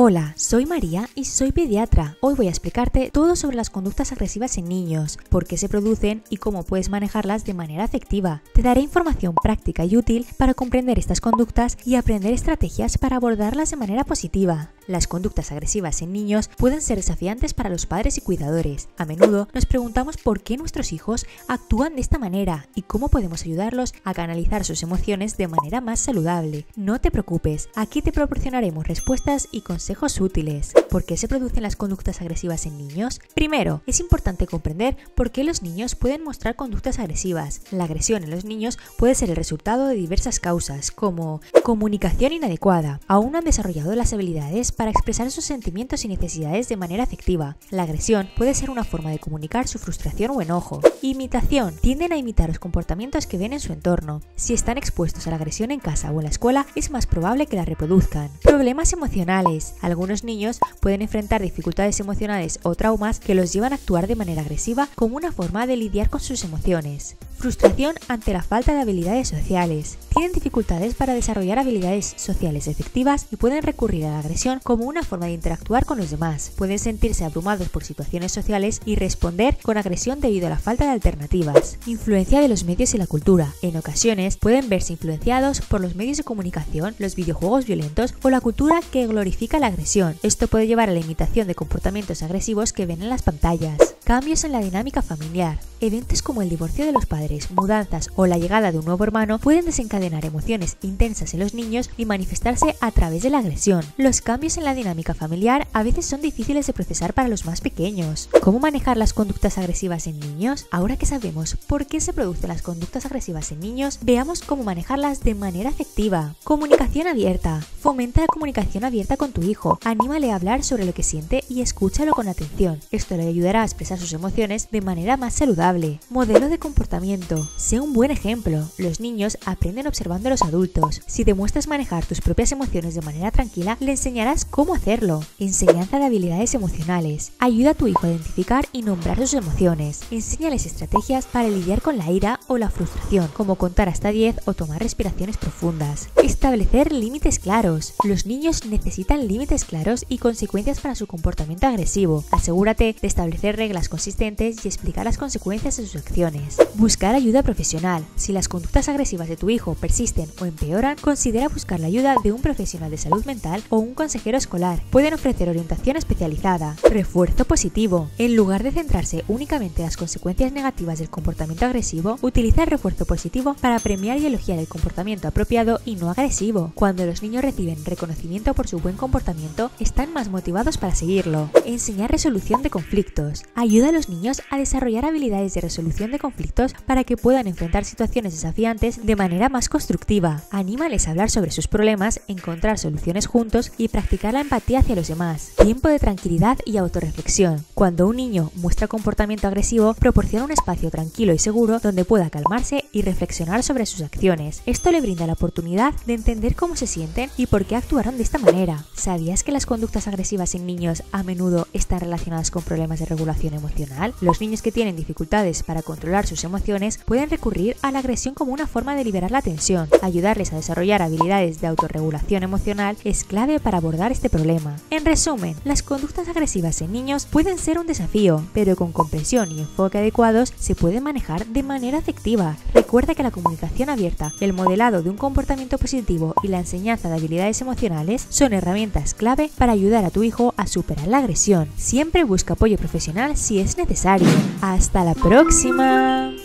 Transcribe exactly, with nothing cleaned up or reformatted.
Hola, soy María y soy pediatra. Hoy voy a explicarte todo sobre las conductas agresivas en niños, por qué se producen y cómo puedes manejarlas de manera efectiva. Te daré información práctica y útil para comprender estas conductas y aprender estrategias para abordarlas de manera positiva. Las conductas agresivas en niños pueden ser desafiantes para los padres y cuidadores. A menudo nos preguntamos por qué nuestros hijos actúan de esta manera y cómo podemos ayudarlos a canalizar sus emociones de manera más saludable. No te preocupes, aquí te proporcionaremos respuestas y consejos útiles. ¿Por qué se producen las conductas agresivas en niños? Primero, es importante comprender por qué los niños pueden mostrar conductas agresivas. La agresión en los niños puede ser el resultado de diversas causas, como comunicación inadecuada. Aún no han desarrollado las habilidades para expresar sus sentimientos y necesidades de manera efectiva. La agresión puede ser una forma de comunicar su frustración o enojo. Imitación. Tienden a imitar los comportamientos que ven en su entorno. Si están expuestos a la agresión en casa o en la escuela, es más probable que la reproduzcan. Problemas emocionales. Algunos niños pueden enfrentar dificultades emocionales o traumas que los llevan a actuar de manera agresiva como una forma de lidiar con sus emociones. Frustración ante la falta de habilidades sociales. Tienen dificultades para desarrollar habilidades sociales efectivas y pueden recurrir a la agresión como una forma de interactuar con los demás. Pueden sentirse abrumados por situaciones sociales y responder con agresión debido a la falta de alternativas. Influencia de los medios y la cultura. En ocasiones pueden verse influenciados por los medios de comunicación, los videojuegos violentos o la cultura que glorifica la agresión. Esto puede llevar a la imitación de comportamientos agresivos que ven en las pantallas. Cambios en la dinámica familiar. Eventos como el divorcio de los padres, mudanzas o la llegada de un nuevo hermano pueden desencadenar emociones intensas en los niños y manifestarse a través de la agresión. Los cambios en la dinámica familiar a veces son difíciles de procesar para los más pequeños. ¿Cómo manejar las conductas agresivas en niños? Ahora que sabemos por qué se producen las conductas agresivas en niños, veamos cómo manejarlas de manera efectiva. Comunicación abierta. Fomenta la comunicación abierta con tu hijo. Anímale a hablar sobre lo que siente y escúchalo con atención. Esto le ayudará a expresar sus emociones de manera más saludable. Modelo de comportamiento. Sé un buen ejemplo. Los niños aprenden observando a los adultos. Si demuestras manejar tus propias emociones de manera tranquila, le enseñarás cómo hacerlo. Enseñanza de habilidades emocionales. Ayuda a tu hijo a identificar y nombrar sus emociones. Enséñales estrategias para lidiar con la ira o la frustración, como contar hasta diez o tomar respiraciones profundas. Establecer límites claros. Los niños necesitan límites claros y consecuencias para su comportamiento agresivo. Asegúrate de establecer reglas consistentes y explicar las consecuencias de sus acciones. Buscar ayuda profesional. Si las conductas agresivas de tu hijo persisten o empeoran, considera buscar la ayuda de un profesional de salud mental o un consejero escolar. Pueden ofrecer orientación especializada. Refuerzo positivo. En lugar de centrarse únicamente en las consecuencias negativas del comportamiento agresivo, utiliza el refuerzo positivo para premiar y elogiar el comportamiento apropiado y no agresivo. Cuando los niños reciben reconocimiento por su buen comportamiento, están más motivados para seguirlo. Enseñar resolución de conflictos. Ayuda a los niños a desarrollar habilidades de resolución de conflictos para que puedan enfrentar situaciones desafiantes de manera más constructiva. Anímales a hablar sobre sus problemas, encontrar soluciones juntos y practicar la empatía hacia los demás. Tiempo de tranquilidad y autorreflexión. Cuando un niño muestra comportamiento agresivo, proporciona un espacio tranquilo y seguro donde pueda calmarse y reflexionar sobre sus acciones. Esto le brinda la oportunidad de entender cómo se sienten y por qué actuaron de esta manera. ¿Sabías que las conductas agresivas en niños a menudo están relacionadas con problemas de regulación emocional? Los niños que tienen dificultades para controlar sus emociones pueden recurrir a la agresión como una forma de liberar la tensión. Ayudarles a desarrollar habilidades de autorregulación emocional es clave para abordar este problema. En resumen, las conductas agresivas en niños pueden ser un desafío, pero con comprensión y enfoque adecuados se pueden manejar de manera efectiva. Recuerda que la comunicación abierta, el modelado de un comportamiento positivo y la enseñanza de habilidades emocionales son herramientas clave para ayudar a tu hijo a superar la agresión. Siempre busca apoyo profesional si es necesario. ¡Hasta la próxima!